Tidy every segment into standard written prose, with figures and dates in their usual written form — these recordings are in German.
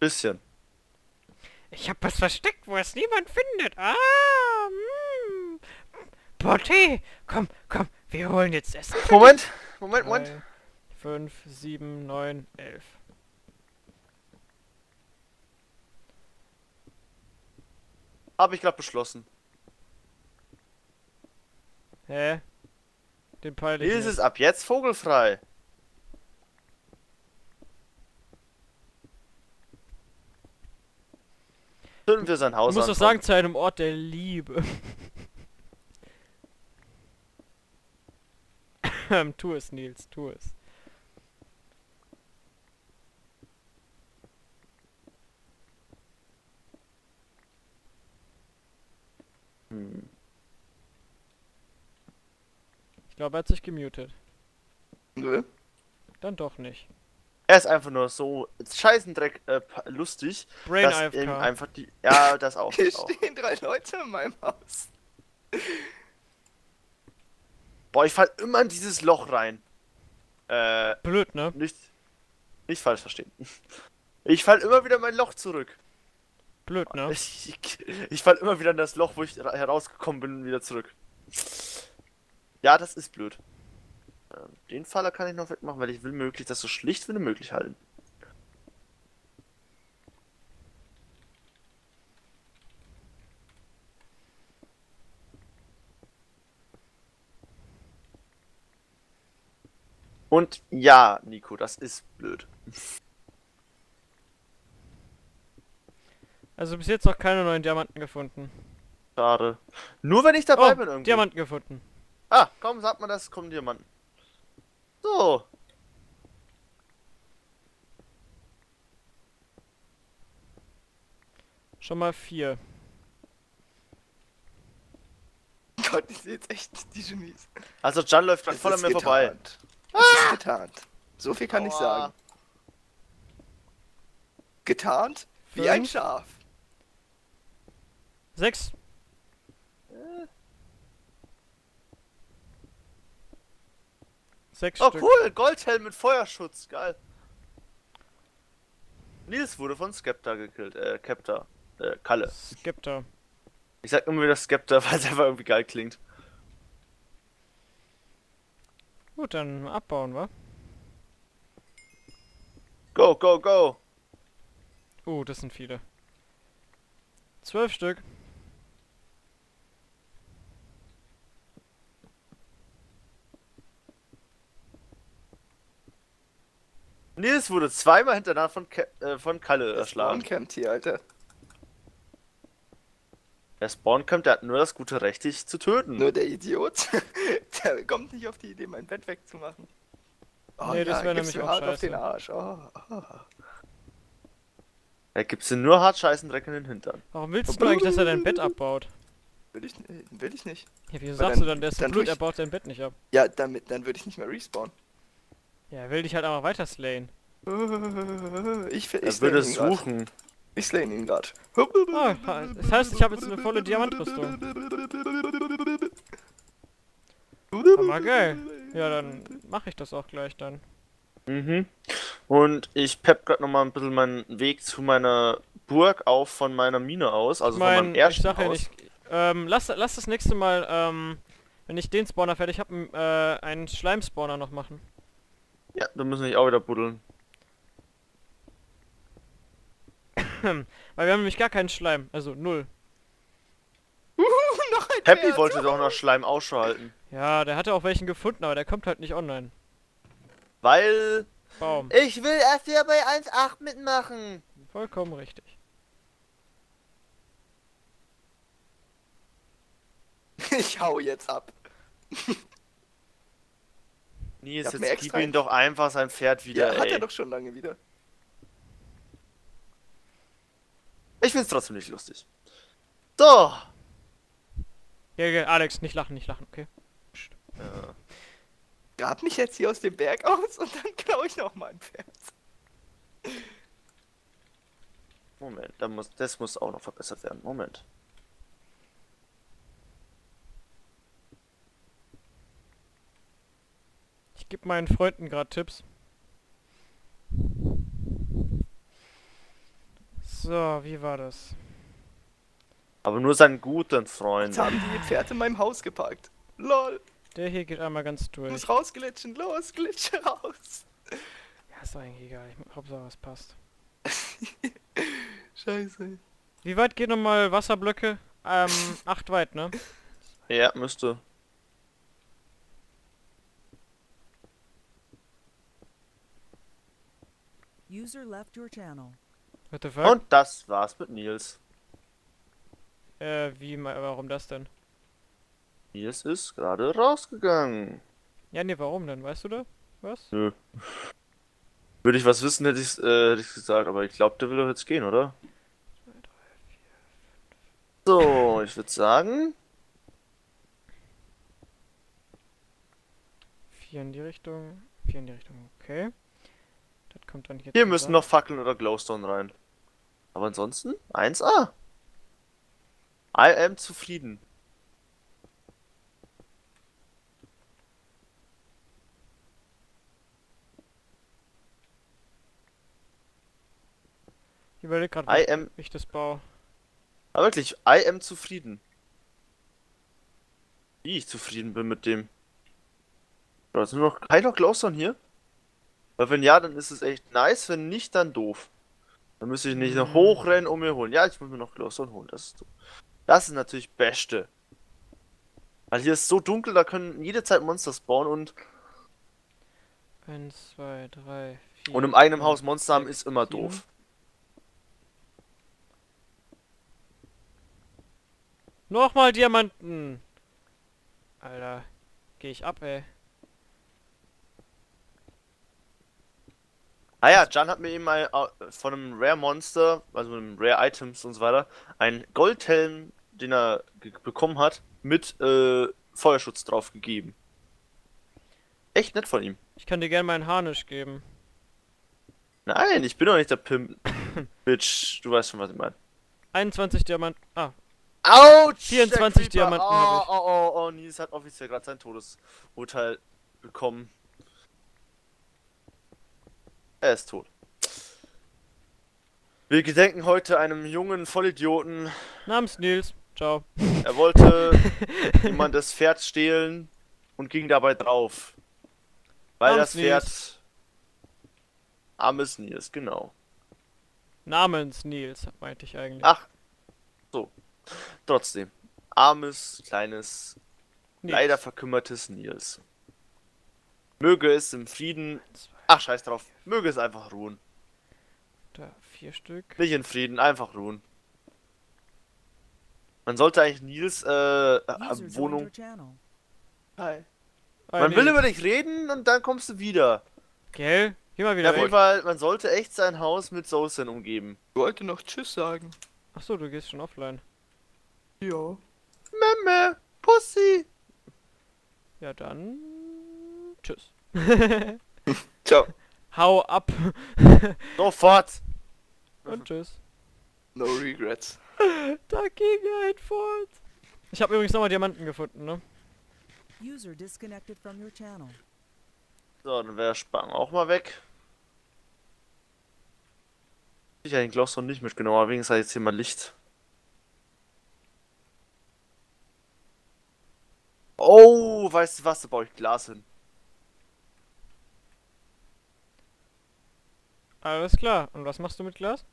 Bisschen. Ich hab was versteckt, wo es niemand findet. Porté, komm, komm, wir holen jetzt Essen. Moment, Moment. 3, 5, 7, 9, 11. Habe ich gerade beschlossen. Hä? Den peile ich Hier ist nicht. es ab jetzt vogelfrei. Zünden wir sein Du Haus musst an, doch komm. sagen, zu einem Ort der Liebe. Tu es, Nils, tu es. Hm. Ich glaube, er hat sich gemutet. Nö. Dann doch nicht. Er ist einfach nur so scheißendreck lustig, Brain dass ihm AFK. einfach die... Ja, das auch. Hier Das auch. stehen 3 Leute in meinem Haus. Boah, ich fall immer in dieses Loch rein. Blöd, ne? Nicht falsch verstehen. Ich fall immer wieder in mein Loch zurück. Blöd, ne? Ich fall immer wieder in das Loch, wo ich herausgekommen bin, wieder zurück. Ja, das ist blöd. Den Faller kann ich noch wegmachen, weil ich will möglichst das so schlicht wie möglich halten. Und ja, Nico, das ist blöd. Also bis jetzt noch keine neuen Diamanten gefunden. Schade. Nur wenn ich dabei Oh, bin irgendwie. Diamanten gefunden. Ah, komm, sagt man das, kommen Diamanten. So. Schon mal 4. Gott, ich sehe jetzt echt die Genies. Also Jan läuft gerade Es voll an ist mir vorbei. getarnt. Es ist getarnt. So viel kann ich Aua. sagen. Getarnt? Wie ein 5, Schaf. 6. Sechs Oh Stück. cool, Goldhelm mit Feuerschutz, geil. Nils wurde von Skepta gekillt, Kepta, Kalle. Skepta. Ich sag immer wieder Skepta, weil es einfach irgendwie geil klingt. Gut, dann abbauen, wa? Go, go, go. Das sind viele. 12 Stück. Nils wurde zweimal hintereinander von Kalle Das erschlagen. Spawncamp hier, Alter. Der Spawncamp, der hat nur das gute Recht, dich zu töten. Nur der Idiot, der kommt nicht auf die Idee, mein Bett wegzumachen. Oh, Nee, das wäre gib's nämlich mir auch hart auf scheiße. den Arsch. Da gibt's dir nur hart scheißen Dreck in den Hintern. Warum willst du eigentlich, dass er dein Bett abbaut? Will ich nicht. Ja, wieso Weil sagst dann- du dann, der ist so dann blöd, tue er ich- baut sein Bett nicht ab? Ja, dann würde ich nicht mehr respawnen. Ja, er will dich halt einfach weiter slayen. Ich Er slay würde ihn grad. suchen. Ich slay ihn gerade. Ah, das heißt, ich habe jetzt eine volle Diamantrüstung. Hammer geil. Ja, dann mache ich das auch gleich dann. Mhm. Und ich pepp gerade nochmal ein bisschen meinen Weg zu meiner Burg auf von meiner Mine aus, also von meinem Ich ersten sag ja Haus. nicht, lass das nächste Mal, wenn ich den Spawner fertig habe, einen Schleimspawner noch machen. Ja, da müssen wir auch wieder buddeln. Weil wir haben nämlich gar keinen Schleim, also 0. Noch ein Happy Pferd. wollte doch noch Schleim Ausschau halten. Ja, der hatte auch welchen gefunden, aber der kommt halt nicht online. Weil... Baum. Ich will erst wieder bei 1.8 mitmachen. Vollkommen richtig. Ich hau jetzt ab. Nils, Ich hab mir jetzt gib extra ihm doch einfach sein Pferd wieder, Ja, hat ey. er doch schon lange wieder. Ich find's trotzdem nicht lustig. So. Ja, Alex, nicht lachen, okay? Ja. Grab mich jetzt hier aus dem Berg aus und dann klaue ich noch mal ein Pferd. Moment, das muss auch noch verbessert werden. Moment. Ich gebe meinen Freunden gerade Tipps. So, wie war das? Aber nur seinen guten Jetzt Freunden. haben die ihr Pferd in meinem Haus geparkt. LOL. Der hier geht einmal ganz Ich durch. muss rausglitschen. Los, glitsche raus. Ja, ist doch eigentlich egal. Hauptsache es passt. Scheiße. Wie weit geht nochmal Wasserblöcke? 8 weit, ne? Ja, müsste. User left your channel. What the fuck? Und das war's mit Nils. Warum das denn? Nils ist gerade rausgegangen. Ja, nee, warum denn? Weißt du da? Was? Nö. Würde ich was wissen, hätte ich's gesagt, aber ich glaube, der will doch jetzt gehen, oder? So, ich würde sagen, 4 in die Richtung. 4 in die Richtung, okay. Das kommt dann hier hier müssen zusammen. noch Fackeln oder Glowstone rein. Aber ansonsten 1A. I am zufrieden. Ich überleg grad, I am, wie ich das baue. aber wirklich, I am zufrieden. Wie ich zufrieden bin mit dem. Da ist nur noch keiner Glowstone hier. Weil wenn ja, dann ist es echt nice, wenn nicht, dann doof. Dann müsste ich nicht noch hochrennen, um mir holen. Ja, ich muss mir noch Glowstone holen, das ist natürlich Beste. Weil hier ist so dunkel, da können jederzeit Monster spawnen und 1, 2, 3, 4. im eigenen 5, Haus Monster haben 6, ist immer 7. doof. Nochmal Diamanten! Alter, geh ich ab, ey. Ah ja, Jan hat mir eben mal von einem Rare Monster, also einem Rare Items und so weiter, einen Goldhelm, den er bekommen hat, mit Feuerschutz drauf gegeben. Echt nett von ihm. Ich kann dir gerne meinen Harnisch geben. Nein, ich bin doch nicht der Pimp. Bitch, du weißt schon, was ich meine. 21 Diamanten. Ah, Autsch! 24 der Creeper. Diamanten hab ich. Oh, Nils hat offiziell gerade sein Todesurteil bekommen. Er ist tot. Wir gedenken heute einem jungen Vollidioten. namens Nils. Ciao. Er wollte jemandes Pferd stehlen und ging dabei drauf. Weil Namens das Pferd armes Nils, genau. Namens Nils, meinte ich eigentlich. Ach, so. Trotzdem. Armes, kleines, Nils. leider verkümmertes Nils. Möge es im Frieden. Ach, scheiß drauf. Möge es einfach ruhen. Da, 4 Stück. Nicht in Frieden, einfach ruhen. Man sollte eigentlich Nils User joined Wohnung. your channel. Hi. Man will über dich reden und dann kommst du wieder. Gell? Geh mal Ja, wieder auf jeden weg. Fall, man sollte echt sein Haus mit Soßen umgeben. Ich wollte noch Tschüss sagen. Achso, du gehst schon offline. Ja. Memme, Pussy. Ja, dann. Tschüss. Ciao. Hau ab. Sofort. Und tschüss. No regrets. Da ging ein fort. Ich habe übrigens nochmal Diamanten gefunden, ne? User disconnected from your channel. So, dann wäre Spang auch mal weg. Ich habe den Glowstone nicht mitgenommen, aber wenigstens hat jetzt hier mal Licht. Oh, weißt du was, da baue ich Glas hin. Alles klar. Und was machst du mit Glas?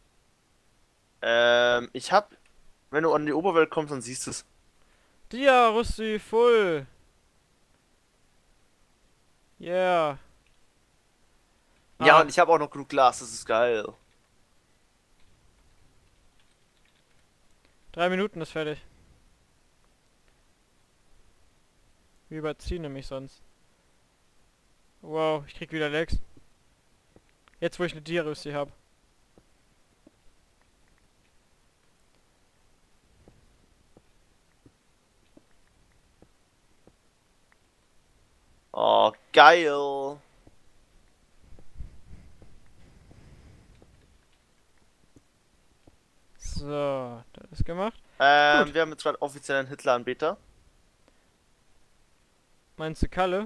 Ich hab, wenn du an die Oberwelt kommst, dann siehst du es. Dia, Rüsti, full. Yeah. Ja, Ah, und ich habe auch noch genug Glas, das ist geil. 3 Minuten ist fertig. Wir überziehen nämlich sonst. Wow, ich krieg wieder Lags. Jetzt wo ich eine Dia-Rüsti hab. Oh, geil. So, das ist gemacht. Wir haben jetzt gerade offiziell einen Hitler-Anbeter. Meinst du Kalle?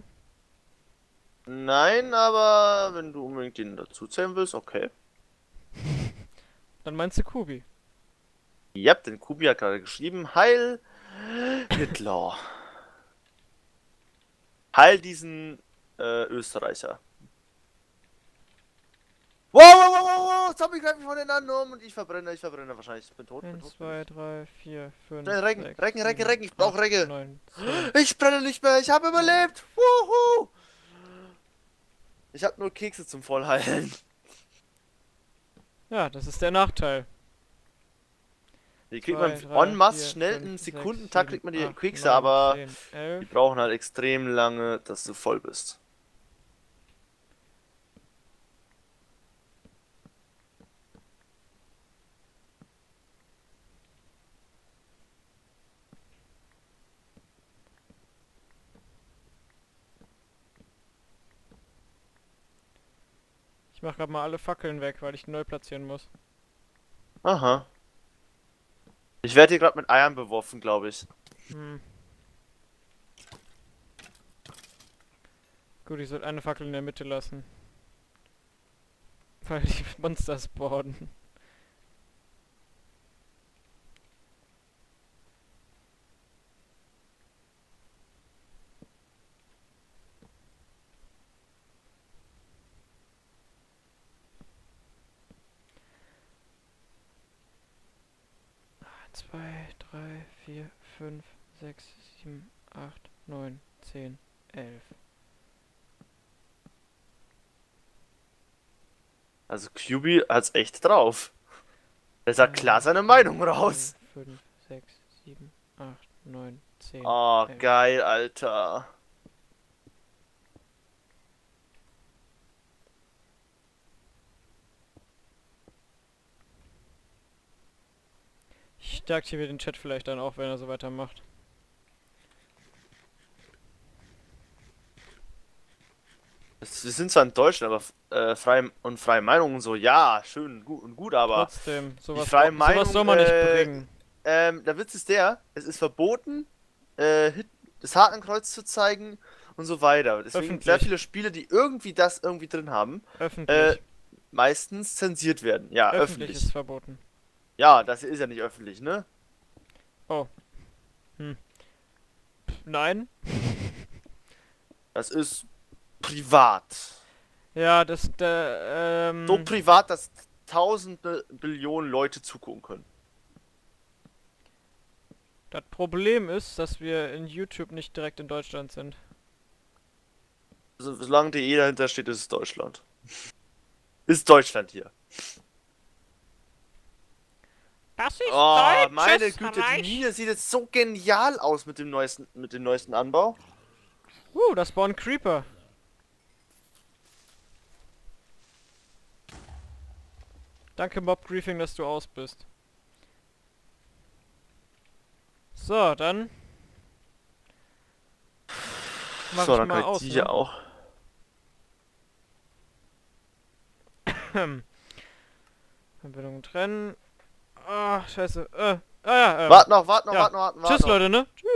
Nein, aber wenn du unbedingt den dazu zählen willst, okay. Dann meinst du Kubi. Ja, den Kubi hat gerade geschrieben. Heil Hitler. Heil diesen Österreicher. Wow, wow, wow, wow, wow, Zombie greift mich von den anderen um und ich verbrenne wahrscheinlich. Ich bin tot. 1, 2, 3, 4, 5, Schnell, Recken, 6, Recken, Recken, 7, Recken, ich brauch 8, Regge. 9, 10. Ich brenne nicht mehr, ich habe überlebt. Wuhu. Ich habe nur Kekse zum Vollheilen. Ja, das ist der Nachteil. Die kriegt 2, man 3, en masse 4, schnell, 5, in 6, Sekundentakt 7, kriegt man die 8, Kekse, 9, aber 10, die 11. brauchen halt extrem lange, dass du voll bist. Ich mach grad mal alle Fackeln weg, weil ich die neu platzieren muss. Aha. Ich werde hier gerade mit Eiern beworfen, glaube ich. Hm. Gut, ich sollte eine Fackel in der Mitte lassen. Weil die Monster spawnen. Zwei, drei, vier, 5, 6, 7, 8, 9, 10, 11. Also QB hat's echt drauf. Er sagt klar seine Meinung raus. 5, 6, 7, 8, 9, 10. Oh, 11. geil, Alter. Ich deaktiviere den Chat vielleicht dann auch, wenn er so weitermacht. Wir sind zwar in Deutschland, aber freie Meinung so, ja, schön gut und gut, aber Trotzdem, sowas, freie sowas Meinung, soll man nicht bringen. der Witz ist der, es ist verboten, das Hakenkreuz zu zeigen und so weiter. Deswegen Öffentlich. sehr viele Spiele, die irgendwie das irgendwie drin haben, Öffentlich. meistens zensiert werden. Ja, Öffentlich öffentlich. ist verboten. Ja, das ist ja nicht öffentlich, ne? Nein? Das ist privat. Ja, das, So privat, dass tausende Billionen Leute zugucken können. das Problem ist, dass wir in YouTube nicht direkt in Deutschland sind. Also, solange die E dahinter steht, ist es Deutschland. Ist Deutschland hier. Das ist Oh, meine Güte, die Mine sieht jetzt so genial aus mit dem neuesten Anbau. Da spawnen Creeper. Danke Mob Griefing, dass du aus bist. So, dann mach So, ich dann mal kann ich aus, die ne? hier auch. Verbindung trennen. Ah, scheiße. Wart noch. Tschüss, Leute, ne? Tschüss.